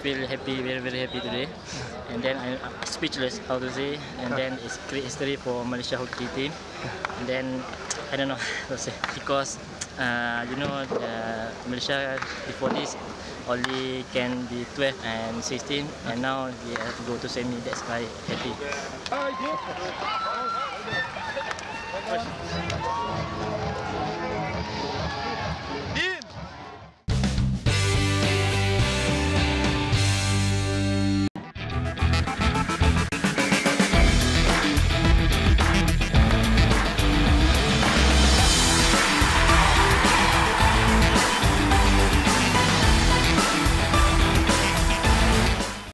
feel happy, very happy today. And then I'm speechless, how to say. And then it's great history for Malaysia hockey team. And then I don't know how to say, because you know Malaysia before this only can be 12 and 16, and now we have to go to semi. That's why happy.